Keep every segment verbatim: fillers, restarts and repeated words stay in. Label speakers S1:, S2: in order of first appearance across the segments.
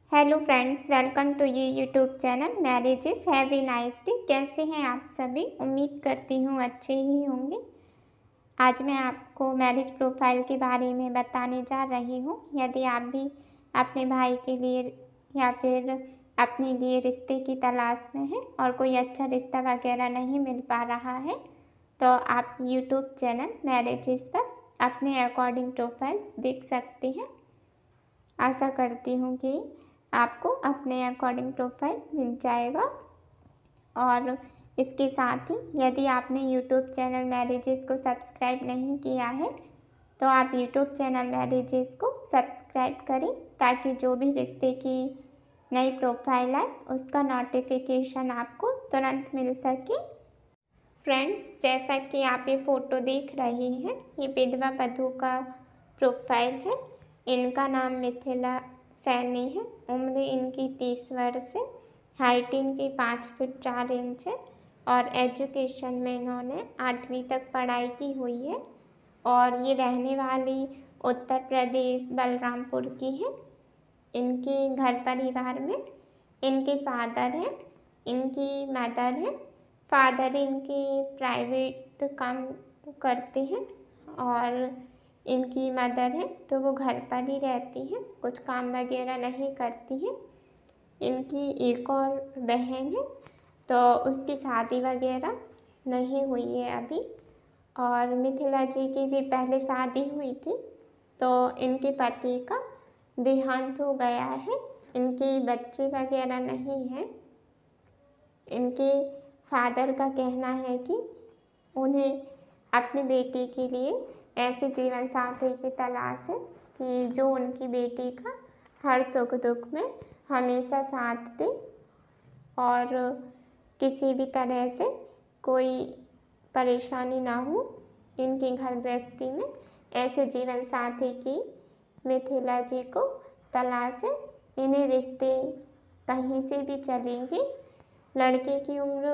S1: Hello friends, welcome to you YouTube channel marriages. Have a nice day. कैसे हैं आप सभी? उम्मीद करती हूँ अच्छे ही होंगे। आज मैं आपको मैरिज प्रोफाइल के बारे में बताने जा रही हूँ। यदि आप भी अपने भाई के लिए या फिर अपने लिए रिश्ते की तलाश में हैं और कोई अच्छा रिश्ता वगैरह नहीं मिल पा रहा है तो आप यूट्यूब चैनल मैरिजेस पर अपने अकॉर्डिंग प्रोफाइल्स देख सकते हैं। आशा करती हूँ कि आपको अपने अकॉर्डिंग प्रोफाइल मिल जाएगा। और इसके साथ ही यदि आपने यूट्यूब चैनल मैरिजेस को सब्सक्राइब नहीं किया है तो आप यूट्यूब चैनल मैरिजेस को सब्सक्राइब करें ताकि जो भी रिश्ते की नई प्रोफाइल आए उसका नोटिफिकेशन आपको तुरंत मिल सके। फ्रेंड्स, जैसा कि आप ये फ़ोटो देख रहे हैं, ये विधवा वधू का प्रोफाइल है। इनका नाम मिथिला सैनी है। उम्र इनकी तीस वर्ष है। हाइट इनकी पाँच फुट चार इंच है और एजुकेशन में इन्होंने आठवीं तक पढ़ाई की हुई है और ये रहने वाली उत्तर प्रदेश बलरामपुर की है। इनके घर परिवार में इनके फादर हैं, इनकी मदर है। फादर इनके प्राइवेट काम करते हैं और इनकी मदर है तो वो घर पर ही रहती हैं, कुछ काम वगैरह नहीं करती हैं। इनकी एक और बहन है तो उसकी शादी वगैरह नहीं हुई है अभी। और मिथिला जी की भी पहले शादी हुई थी तो इनके पति का देहांत हो गया है। इनके बच्चे वगैरह नहीं हैं। इनके फादर का कहना है कि उन्हें अपनी बेटी के लिए ऐसे जीवन साथी की तलाश है कि जो उनकी बेटी का हर सुख दुख में हमेशा साथ दे और किसी भी तरह से कोई परेशानी ना हो इनकी घर गृहस्थी में। ऐसे जीवन साथी की मिथिला जी को तलाश है। इन्हें रिश्ते कहीं से भी चलेंगे। लड़के की उम्र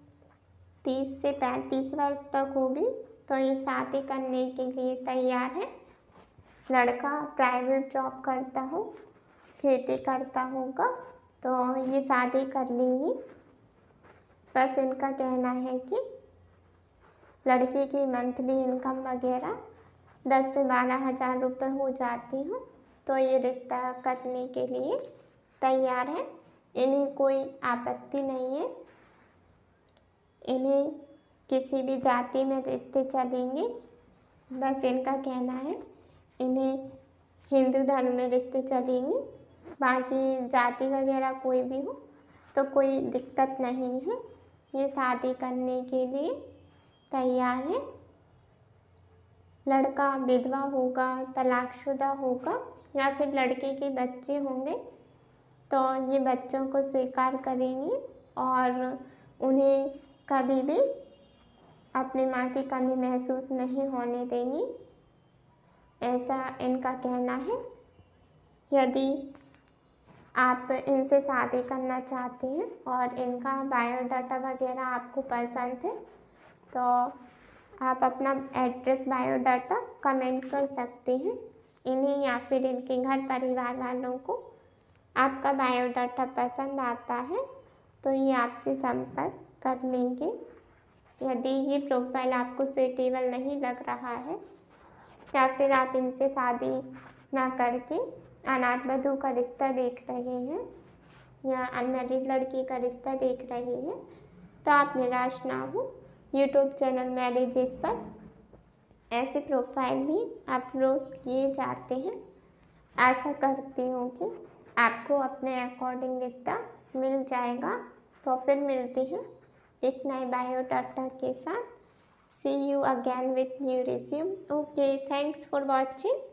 S1: तीस से पैंतीस वर्ष तक होगी तो ये शादी करने के लिए तैयार है। लड़का प्राइवेट जॉब करता हो, खेती करता होगा तो ये शादी कर लेंगी। बस इनका कहना है कि लड़की की मंथली इनकम वगैरह दस से बारह हज़ार रुपये हो जाती हो तो ये रिश्ता करने के लिए तैयार है। इन्हें कोई आपत्ति नहीं है। इन्हें किसी भी जाति में रिश्ते चलेंगे। बस इनका कहना है इन्हें हिंदू धर्म में रिश्ते चलेंगे। बाकी जाति वगैरह कोई भी हो तो कोई दिक्कत नहीं है। ये शादी करने के लिए तैयार है। लड़का विधवा होगा, तलाकशुदा होगा या फिर लड़के के बच्चे होंगे तो ये बच्चों को स्वीकार करेंगी और उन्हें कभी भी अपनी माँ की कमी महसूस नहीं होने देंगी, ऐसा इनका कहना है। यदि आप इनसे शादी करना चाहते हैं और इनका बायोडाटा वगैरह आपको पसंद है तो आप अपना एड्रेस बायोडाटा कमेंट कर सकते हैं। इन्हें या फिर इनके घर परिवार वालों को आपका बायोडाटा पसंद आता है तो ये आपसे संपर्क कर लेंगे। यदि ये प्रोफाइल आपको सुइटेबल नहीं लग रहा है या फिर आप इनसे शादी ना करके अनाथ वधू का रिश्ता देख रहे हैं या अनमैरिड लड़की का रिश्ता देख रहे हैं तो आप निराश ना हो। यूट्यूब चैनल मैरिजेस पर ऐसे प्रोफाइल भी अपलोड किए जाते हैं। आशा करती हूँ कि आपको अपने अकॉर्डिंग रिश्ता मिल जाएगा। तो फिर मिलते हैं एक नए बायोडाटा के साथ। See you again with new resume. Okay, thanks for watching.